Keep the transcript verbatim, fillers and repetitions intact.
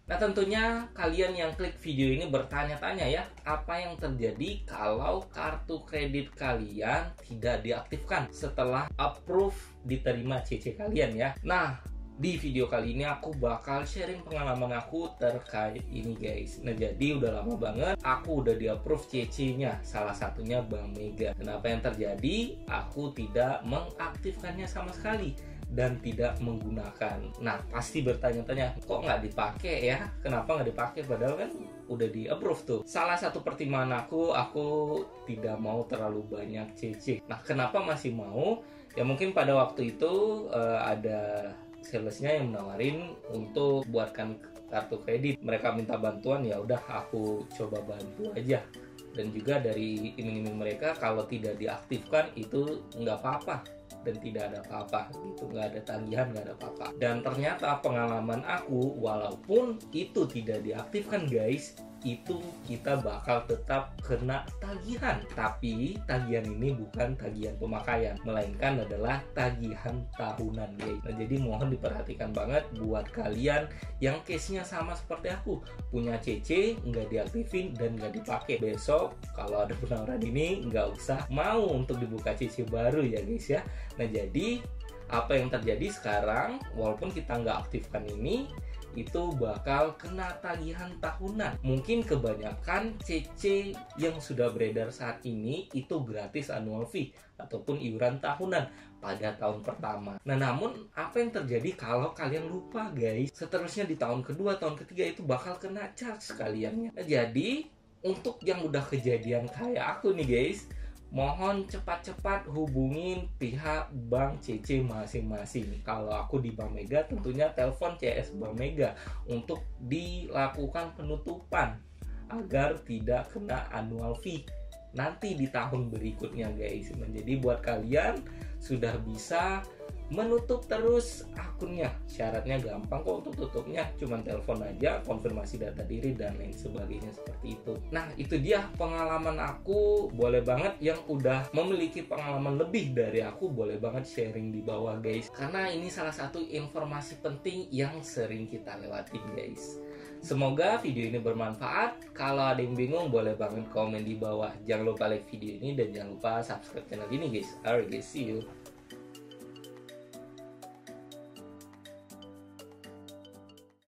Nah tentunya kalian yang klik video ini bertanya-tanya ya, apa yang terjadi kalau kartu kredit kalian tidak diaktifkan setelah approve diterima C C kalian ya. Nah di video kali ini aku bakal sharing pengalaman aku terkait ini guys. Nah jadi udah lama banget aku udah di approve C C-nya, salah satunya Bank Mega. Kenapa yang terjadi? Aku tidak mengaktifkannya sama sekali dan tidak menggunakan. Nah pasti bertanya-tanya, kok nggak dipakai ya? Kenapa nggak dipakai? Padahal kan udah di approve tuh. Salah satu pertimbangan aku, aku tidak mau terlalu banyak C C. Nah kenapa masih mau? Ya mungkin pada waktu itu uh, ada salesnya yang menawarin untuk buatkan kartu kredit. Mereka minta bantuan, ya udah aku coba bantu aja. Dan juga dari iming-iming mereka kalau tidak diaktifkan itu nggak apa-apa dan tidak ada apa-apa gitu, nggak ada tagihan, nggak ada apa-apa. Dan ternyata pengalaman aku, walaupun itu tidak diaktifkan guys, itu kita bakal tetap kena tagihan. Tapi tagihan ini bukan tagihan pemakaian, melainkan adalah tagihan tahunan guys. Nah jadi mohon diperhatikan banget buat kalian yang case-nya sama seperti aku, punya C C nggak diaktifin dan nggak dipakai. Besok kalau ada penawaran ini nggak usah mau untuk dibuka C C baru ya guys ya. Nah jadi apa yang terjadi sekarang, walaupun kita nggak aktifkan ini, itu bakal kena tagihan tahunan. Mungkin kebanyakan C C yang sudah beredar saat ini itu gratis annual fee ataupun iuran tahunan pada tahun pertama. Nah namun apa yang terjadi kalau kalian lupa guys? Seterusnya di tahun kedua, tahun ketiga itu bakal kena charge sekaliannya. Nah, jadi untuk yang udah kejadian kayak aku nih guys, mohon cepat-cepat hubungin pihak bank C C masing-masing. Kalau aku di Bank Mega tentunya telepon C S Bank Mega untuk dilakukan penutupan agar tidak kena annual fee nanti di tahun berikutnya guys. Menjadi buat kalian sudah bisa menutup terus akunnya, syaratnya gampang kok untuk tutupnya, cuman telepon aja, konfirmasi data diri dan lain sebagainya seperti itu. Nah itu dia pengalaman aku. Boleh banget yang udah memiliki pengalaman lebih dari aku, boleh banget sharing di bawah guys, karena ini salah satu informasi penting yang sering kita lewatin guys. Semoga video ini bermanfaat. Kalau ada yang bingung boleh banget komen di bawah. Jangan lupa like video ini dan jangan lupa subscribe channel ini guys. Alright guys, see you.